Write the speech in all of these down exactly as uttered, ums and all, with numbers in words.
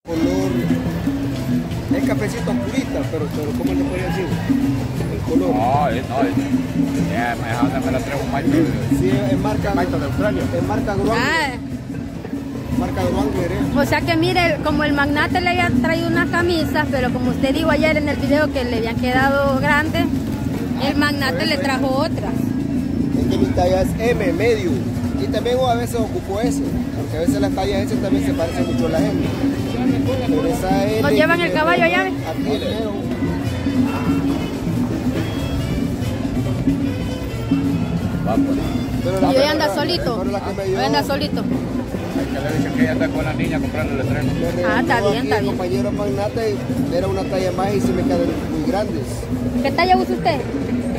Color, es cafecito oscurita, pero, pero ¿cómo le podría decir? El color. No, es, no, es, ya, me, me la traigo un maito de, sí, es marca, maito de Australia. Es marca Gruanger. Ah. Marca Gruanger, ¿eh? O sea que mire, como el magnate le había traído unas camisas, pero como usted dijo ayer en el video que le habían quedado grandes, el magnate le trajo otras. Es que mi talla es M, medio. Y también a veces ocupo eso, porque a veces las tallas esas también se parecen mucho a la M. Pero esa L, ¿Nos llevan el caballo allá? Aquí el negro. Y hoy anda solito. Hoy anda solito. Que le dicen que ella anda con la niña comprando el estreno. Ah, está bien, está bien. El compañero magnate era una talla más y se me quedan muy grandes. ¿Qué talla usa usted? A él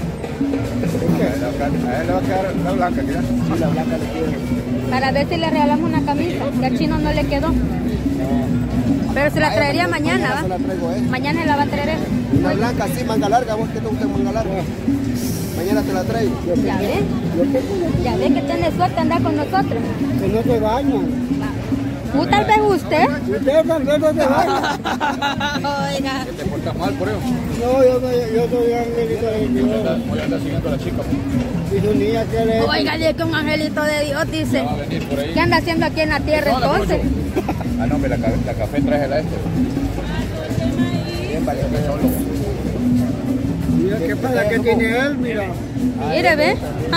le va a quedar la blanca, ¿qué? Sí, la blanca le quiero. Para ver si le regalamos una camisa, que al chino no le quedó. Pero se la traería mañana, ¿va? Se la traigo, ¿eh? Mañana la va a traer él. Una blanca, sí, manga larga. ¿Vos qué te gusta manga larga? Mañana te la traigo. Ya ve, ya ve que tiene suerte andar con nosotros. Que no te bañan. ¿Tú tal vez usted? Usted también no te bañan. Oiga. ¿Que te portas mal por eso? No, yo soy, yo soy angelito de Dios. Voy a andar siguiendo a la chica. Y su niña que le... Oiga, dice que un angelito de Dios dice. Va a venir por ahí. ¿Qué anda haciendo aquí en la tierra entonces? Ah, no, me la, la café traje la este. Bien, vale, que solo. Mira qué pasa que tiene él, mira. Mire, ve.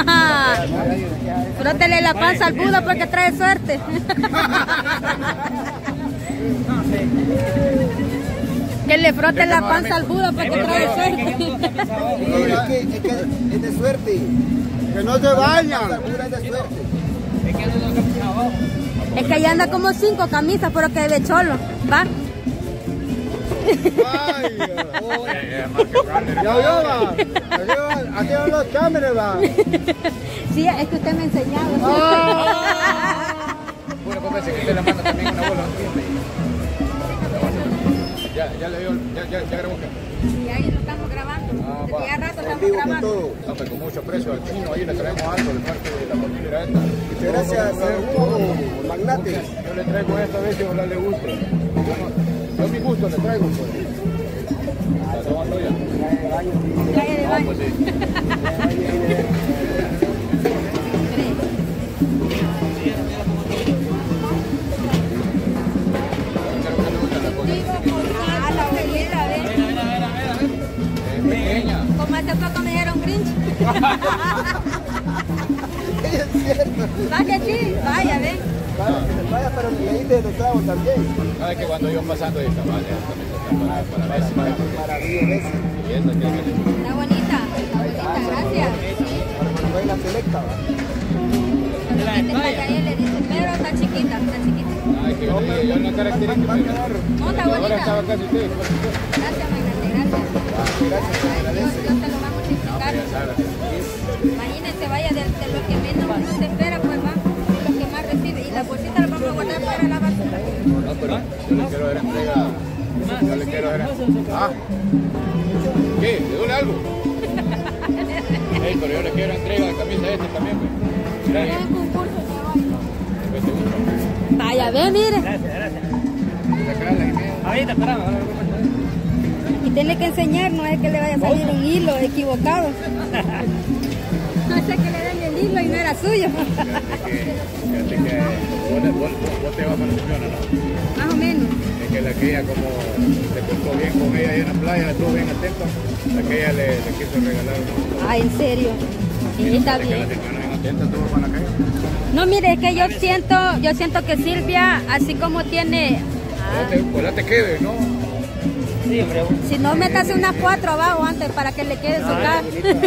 Frótele la panza al Buda porque trae suerte. Que le frote la panza al Buda porque trae suerte. Es que, es que es de suerte. Que no se bañan. Es de suerte. Es que allá anda como cinco camisas, pero que de cholo, ¿va? Ay, ya yo va. Aquí van los cámaras, va. Sí, es que usted me ha enseñado. Bueno, pues se quite la mano también una bola. Ya, ya le dio, ya, ya, ya grabó. Y ahí lo estamos grabando. Ah, Desde ya rato estamos Vivo con grabando. todo. No, pues con mucho precio al chino, ahí le traemos algo de parte de la familia esta. Muchas gracias, saludos, magnate. Yo le traigo esta vez y ojalá le guste. Yo, yo a mi gusto le traigo, pues. ¿Está tomando ya? Calle de No, baño. pues sí. Ah, la abuelita, ve. Es pequeña. Como hace poco me dieron Grinch. Es cierto. ¿Va que sí? Vaya, ve. Vaya, pero le diste de trago también. Sabes que cuando yo pasando y está mal, también está para para ver si para Maravilloso. y esta que Está bonita. Está bonita, gracias. Manuel la selecta, ¿va? Este para él le dice, pero está chiquita, está chiquita. ay, que yo le yo una característica. No, está Ahora bonita. estaba casi usted. Gracias, Magnate, gracias. Gracias, se Ay, Dios, agradece. Dios te lo va a multiplicar. Ya sabes. Imagínense, vaya, de, de lo que menos uno se espera, pues va, lo que más recibe. Y la bolsita la vamos a guardar para la basura. No, pero yo le quiero dar entrega. Yo le quiero dar. Ah, ¿qué? ¿Le duele algo? Ey, pero yo le quiero entrega de camisa a este también, pues. Mira, Es un concurso, que te gusta. vaya, ve, mire. Ahorita, esperamos. Y tiene que enseñar, no es que le vaya a salir un hilo equivocado. No sé que le den el hilo y no era suyo. Fíjate que vos, vos, vos te vas para la señora, ¿no? Más o menos. Es que la que ella como se portó bien con ella ahí en la playa, estuvo bien atenta, la que ella le, le quiso regalar. Ah, ¿en serio? Sí, está Que la bien. señora bien atenta, estuvo con la calle. No, mire, es que yo siento, yo siento que Silvia, así como tiene, Ojalá te quede, ¿no? si no, métase unas cuatro abajo antes para que le quede su cara.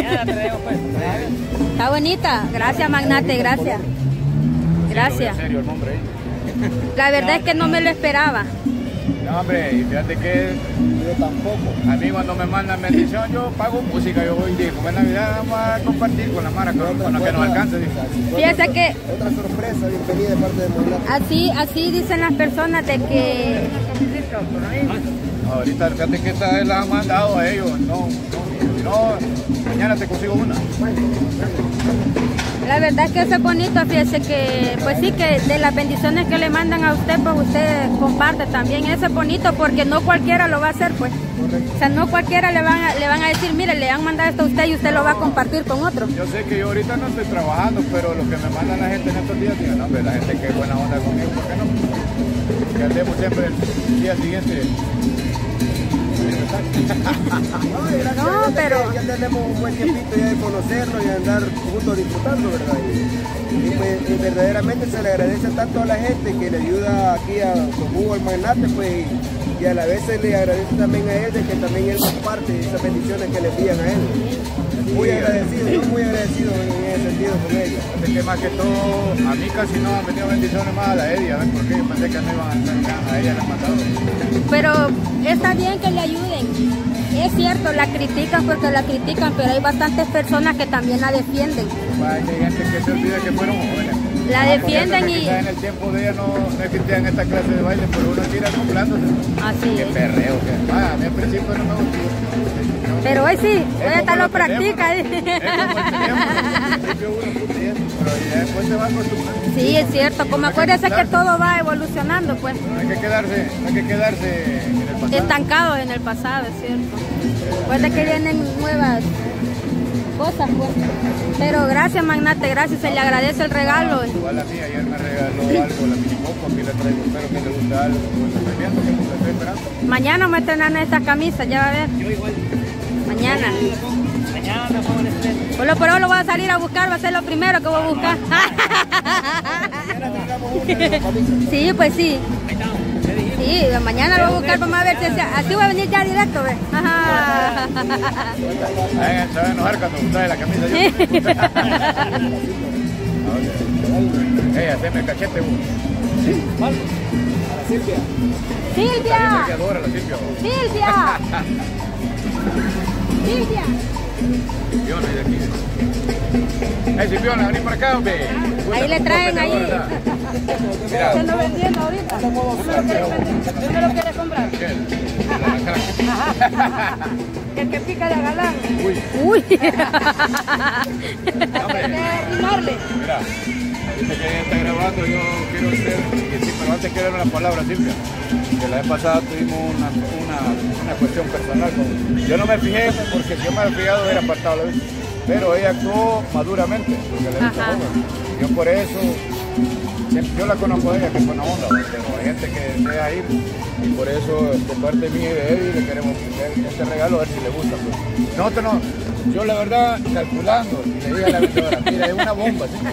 Está bonita. Gracias, magnate, gracias. Gracias. En serio el nombre ahí. La verdad es que no me lo esperaba. No, hombre, y fíjate que Yo tampoco. a mí cuando me mandan bendición, yo pago música, yo voy y digo, en Navidad vamos a compartir con la mara, con, con lo que nos alcance. Dice. Fíjate que Otra sorpresa, bienvenida de parte de Magnate. así, así dicen las personas de que Ahorita fíjate que esta vez la han mandado a ellos, no, no, no, mañana te consigo una. La verdad es que eso es bonito, fíjese que, pues sí, que de las bendiciones que le mandan a usted, pues usted comparte también. Eso es bonito porque no cualquiera lo va a hacer, pues. O sea, no cualquiera le van a, le van a decir, mire, le han mandado esto a usted y usted lo va a compartir con otro. Yo sé que yo ahorita no estoy trabajando, pero lo que me manda la gente en estos días, digo, no, hombre, la gente que es buena onda conmigo, ¿por qué no? Que andemos siempre el día siguiente. No, No, pero- ya tenemos un buen tiempito ya de conocernos y andar juntos disfrutando, ¿verdad? Y, y pues y verdaderamente se le agradece tanto a la gente que le ayuda aquí a Don Hugo el Magnate, pues, y, y a la vez se le agradece también a él de que también él comparte esas bendiciones que le envían a él. Muy agradecido, yo muy agradecido en ese sentido con ellos. Así que más que todo, a mí casi no han venido bendiciones más a la Eddie, a ver por qué, yo pensé que no iban a entrar, a ella le han mandado. Pero está bien que le ayuden. Es cierto, la critican porque la critican, pero hay bastantes personas que también la defienden. Hay gente que se olvida que fueron jóvenes. La defienden y... Quizás en el tiempo de ella no, no existían esta clase de baile, pero uno tira comprándose. Así Qué es. perreo, que ah, a mí al principio no me gustó. Pero hoy sí, hoy Es hasta como lo los practica. teléfonos. Es como el teléfono, al principio uno puta y eso, pero ya después se va acostumbrando. Sí, es cierto. Como acuérdese que todo va evolucionando, pues. No hay que quedarse, no hay que quedarse en el pasado. Estancados en el pasado, es cierto. Recuerda que vienen nuevas cosas, pues. Pero gracias, Magnate, gracias. Se le agradece el regalo. Igual a mí, ayer me regaló algo, la mini coco, aquí le traigo, espero que le guste algo. Pues estoy viendo que me estoy esperando. Mañana me estrenan estas camisas, ya va a ver. Yo igual. Mañana. Mañana me pongo el estrés. Por lo pronto lo voy a salir a buscar, va a ser lo primero que voy a buscar. Sí, pues sí. Ahí estamos. ¿Qué dijiste? Sí, mañana lo voy a buscar, vamos a ver si así voy a venir ya directo, ¿ves? Ajá. Ay, se va a enojar cuando trae la camisa yo. Ey, haceme el cachete, vos. ¿Cuál? A la Silvia. ¡Silvia! Que adora la Silvia, vos. ¡Silvia! ¡Silvia! Silviona, de aquí. Ey, Silviona, vení para acá, hombre. Ahí le traen ahí. Mira. Se lo vendiendo ahorita. ¿No me lo quiere vender? ¿No me lo quiere comprar? ¿Qué? El que pica de galán. Uy, Uy. hombre. Rimarle. Mira, ahorita que ella está grabando, yo quiero hacer, que sí, pero antes quiero dar una palabra, Silvia. Que la vez pasada tuvimos una, una, una cuestión personal. Con, yo no me fijé, porque si yo me había fijado hubiera apartado la vista. Pero ella actuó maduramente, porque le dijo, Ajá. yo por eso, yo la conozco a ella, que es buena onda, pero hay gente que desea ir, y por eso, de parte mía y de Eddie, le queremos hacer este regalo, a ver si le gusta. Pues. Nosotros no, yo la verdad, calculando, y le dije a la vendedora, mira, es una bomba, ¿sí?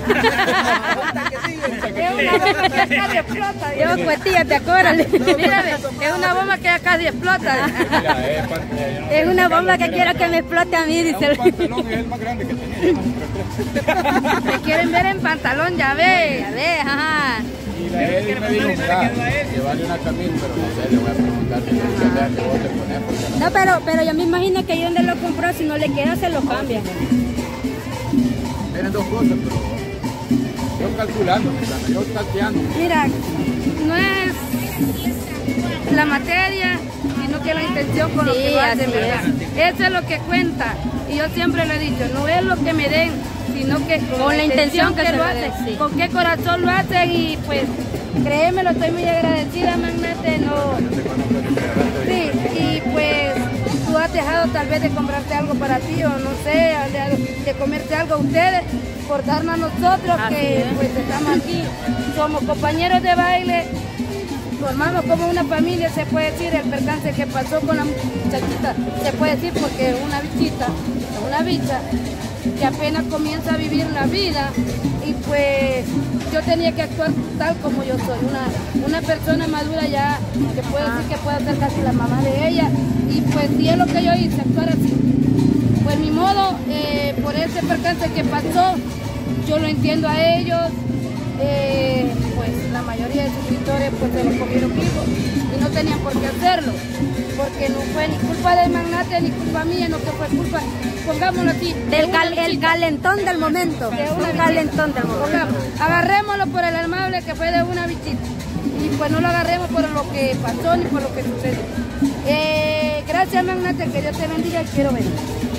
Es una bomba que casi explota. Yo, cuetilla, te acuerdas. Mírame, es una bomba que casi explota. Mira, es, parte- yo no sé Es una si bomba que Carlos quiero que me explote a mí, era dice. un pantalón y es el más grande que tenía. Yo no sé, pero- Me quieren ver en pantalón, ya ve, ya ve, ajá. Y la Eddie me dijo, mira, que vale una camisa, pero no sé, le voy a preguntar si le que vos le pones, porque no. No, pero, pero yo me imagino que ahí donde lo compró, si no le queda, se lo cambia. Tienen dos cosas, pero yo calculando, yo tanteando. Mira, no es la materia, sino que la intención con lo Sí, que lo hacen, así ¿verdad? Eso es lo que cuenta. Y yo siempre lo he dicho, no es lo que me den, sino que con, la intención que, se lo lo hacen, den, sí. con qué corazón lo hacen y pues créemelo, estoy muy agradecida, Magnate, no. Sí, y pues tú has dejado tal vez de comprarte algo para ti o no sé, de, de comerte algo a ustedes por darnos a nosotros Así que es. pues estamos aquí, somos compañeros de baile, formamos como una familia, se puede decir, el percance que pasó con la muchachita, se puede decir porque es una bichita, es una bicha que apenas comienza a vivir la vida y pues yo tenía que actuar tal como yo soy, una, una persona madura ya, que puedo decir que puedo ser casi la mamá de ella y pues sí es lo que yo hice, actuar así. Pues mi modo, eh, por ese percance que pasó, yo lo entiendo a ellos, eh, pues la mayoría de suscriptores pues se lo comieron vivo y no tenían por qué hacerlo, porque no fue ni culpa del magnate ni culpa mía, no que fue culpa, pongámoslo así, de Del una cal- el bichita. calentón del momento. De una Un calentón del momento. Pongamos, agarrémoslo por el amable que fue de una bichita y pues no lo agarremos por lo que pasó ni por lo que sucedió. Eh, gracias Magnate, que Dios te bendiga y quiero ver.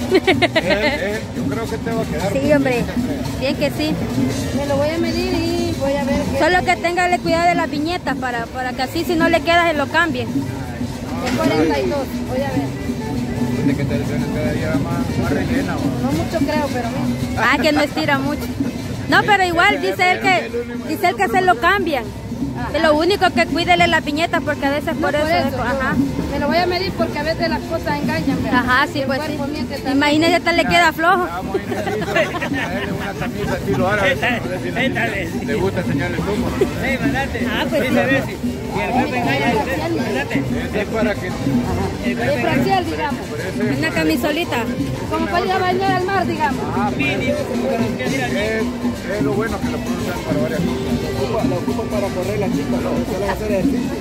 Es- es- yo creo que te va a quedar. Sí, hombre, bien que sí. Me lo voy a medir y voy a ver qué. Solo que tenga cuidado de las viñetas para, para que así si no le queda se lo cambien. De cuarenta y dos, voy a ver. De que te lesiones cada día más, más rellena. ¿O? No mucho creo, pero mira. Ah, que no estira mucho. No, pero igual dice él que dice él que se lo cambian. Ajá. Y lo único que cuídele las viñetas porque a veces No, por eso, yo ajá. me lo voy a medir porque a veces las cosas engañan, ¿verdad? Ajá, sí, El pues sí. cuerpo miente también. Imagínese, hasta le queda flojo. Vamos a ir a traerle una camisa estilo árabe. No sé si le- Esta vez. le gusta enseñarle el humo. ¿No? Sí, mandate. Ah, pues Sí, sí. se ve, sí. Y el cuerpo engaña, mandate. Ese es para que. El cuerpo De engaña. Franciel, digamos. Por ese- Una camisolita. Como para ir a bañar al mar, digamos. Ah, Mínimo, como que nos queda ir al- es, es lo bueno que lo pueden usar para varias cosas. Lo ocupan, lo ocupan para correr las chicas, no, solo hacer ejercicio.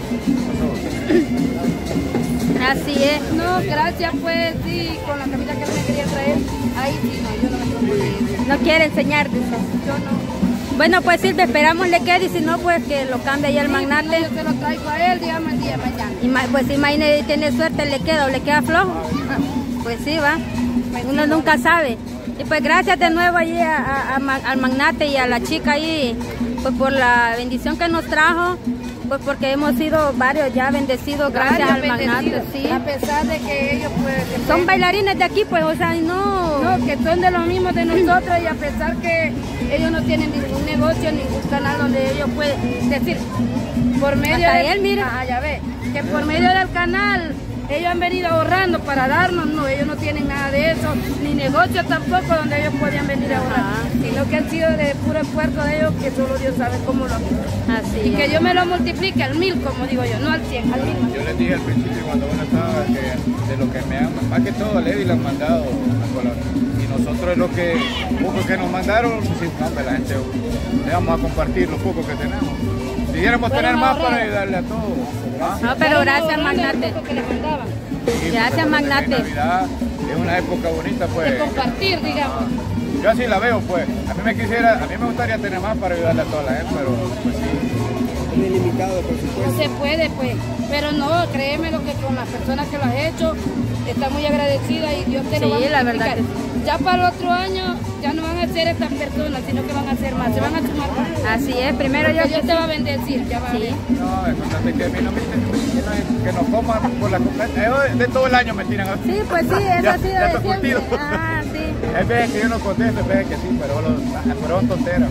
Así es. No, gracias, pues sí, con la camisa que me quería traer. Ahí sí, no, yo no me puedo poner. No quiere enseñar, dice. Yo no. Bueno, pues Silvia, esperamos le quede y si no, pues que lo cambie ahí al Sí, magnate. no, yo se lo traigo a él, digamos, el día de mañana. Y ma- pues imagínese, tiene suerte, le queda o le queda flojo. Pues sí, va. Uno nunca sabe. Y pues gracias de nuevo ahí a- a- a ma- al magnate y a la chica ahí, pues por la bendición que nos trajo, pues porque hemos sido varios ya bendecidos gracias al Varios magnate, bendecidos, sí. A pesar de que ellos, pues, que Son pues, bailarines de aquí, pues, o sea, y no... no, que son de los mismos de nosotros y a pesar que ellos no tienen ningún negocio, ningún canal donde ellos pueden decir, por medio Hasta de él, mira. Ajá, ya ve, que por medio del canal ellos han venido ahorrando para darnos, no, ellos no tienen nada de eso, ni negocio tampoco donde ellos podían venir a ahorrar, Ajá. sino que han sido de puro esfuerzo de ellos que solo Dios sabe cómo lo hacen. Así Y que es. Dios me lo multiplique al mil, como digo yo, no al cien, al mil. Yo les dije al principio cuando uno estaba que de lo que me han, más que todo a Levi le han mandado a Colombia. Y nosotros es lo que, poco que nos mandaron, sí, no, hombre, la gente, le vamos a compartir lo poco que tenemos. Si quisiéramos Fueron tener más ahorrados. para ayudarle a todos. ¿ah? No, pero gracias, Ahorrando el magnate. poco que les mandaban. Y Gracias, porque magnate. Navidad es una época bonita, De pues. compartir, digamos. Yo así la veo, pues. A mí me quisiera, a mí me gustaría tener más para ayudarle a toda la gente, pero pues sí. Es ilimitado, por No supuesto. se puede, pues. Pero no, créeme lo que con las personas que lo has hecho, está muy agradecida y Dios te lo Sí, va a la multiplicar. verdad que Ya para el otro año, ya no van a ser estas personas, sino que van a ser más, se van a sumar más. Así es, primero yo... Porque Dios te va a bendecir, ya va a Sí. ver. No, es importante que a mí no me que, no, que nos coman por la completa. Ellos de todo el año me tiran a... Sí, pues sí, eso Ya- ha sido ya de está siempre. curtido. Ah, sí. Hay veces que yo no contesto, hay veces que sí, pero, los, pero son tonteras.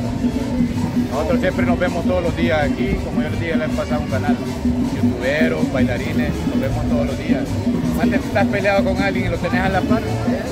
Nosotros siempre nos vemos todos los días aquí, como yo les dije, les he pasado un canal. Youtuberos, bailarines, nos vemos todos los días. Antes estás peleado con alguien y lo tenés a la par.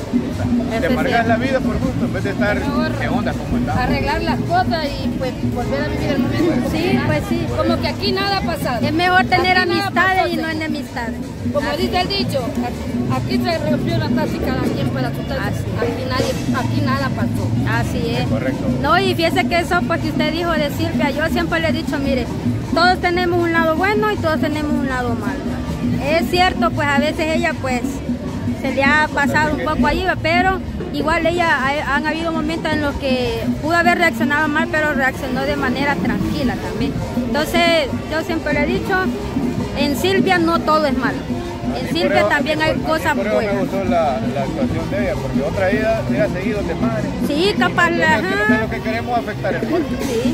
Eso Te es amargas cierto. la vida por gusto, en vez de estar Mejor en onda como estamos. arreglar las cosas y pues volver a vivir el momento. como Sí, que nada- pues sí. Como que aquí nada ha pasado. Es mejor tener Aquí nada amistades pasó, y no sí. enemistades. Como Así dice el dicho, aquí se rompió la taza y cada quien para su taza. Así es. Aquí, nadie, aquí nada pasó. Así es. Correcto. No, y fíjese que eso pues que usted dijo de Silvia, yo siempre le he dicho, mire, todos tenemos un lado bueno y todos tenemos un lado malo. Es cierto, pues a veces ella pues se le ha pasado un poco allí, pero igual ella ha- han habido momentos en los que pudo haber reaccionado mal, pero reaccionó de manera tranquila también. Entonces, yo siempre le he dicho, en Silvia no todo es malo. En Y por Silvia eso- también hay por- cosas por eso me buenas. gustó la, la actuación de ella, porque otra vida hubiera seguido de madre. Sí, capaz Y la... no, no es lo que queremos afectar el pueblo. Sí.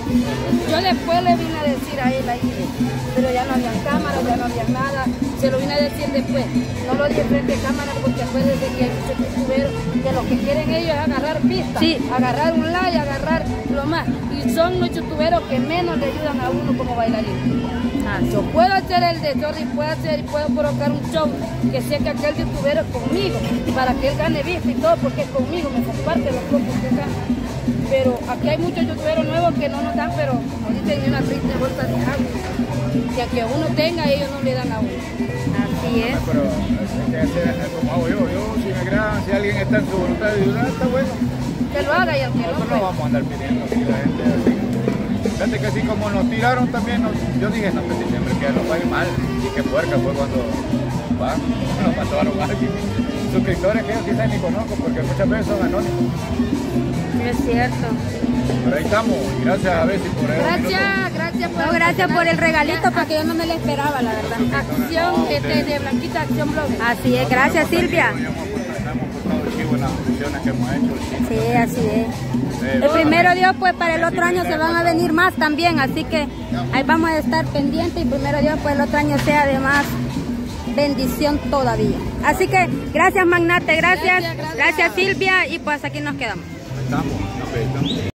Yo después le vine a decir a él ahí, pero ya no había cámaras, ya no había nada. Se lo vine a decir después. No lo dije frente a cámara porque acuérdense que hay muchos youtuberos que lo que quieren ellos es agarrar pistas, Sí. agarrar un like, agarrar lo más. Y son los youtuberos que menos le ayudan a uno como bailarín. Ah, Yo puedo hacer el de Jordi, puedo hacer y puedo colocar un show que sé que aquel youtuber es conmigo, para que él gane vista y todo, porque es conmigo, me comparte los pocos que gana. Pero aquí hay muchos youtuberos nuevos que no nos dan, pero ahorita hay una triste bolsa de agua. Que a que uno tenga, ellos no le dan a uno. Así es. Pero hay que hacer como hago yo. Yo, si me graban, si alguien está en su voluntad de ayudar, está bueno. Que lo haga y al que no, Nosotros pues. no vamos a andar pidiendo aquí la gente así. Fíjate que así como nos tiraron también, nos- yo dije, no, pues diciembre que nos va a ir mal. Y que puerca fue cuando va, nos mataron a alguien. Suscriptores que yo quizás ni conozco porque muchas veces son anónimos. Es cierto. Pero ahí estamos, y gracias a veces por eso. Gracias, gracias por No, gracias por el regalito porque yo no me lo esperaba, la verdad. Acción este, de Blanquita Acción Blog. Así es, gracias Silvia. Silvia. buenas funciones que hemos hecho. Sí, así es. El primero Dios, pues para el otro año se van a venir más también, así que ahí vamos a estar pendientes y primero Dios, pues el otro año sea de más bendición todavía. Así que gracias magnate, gracias, gracias, gracias Silvia y pues aquí nos quedamos. Estamos, estamos.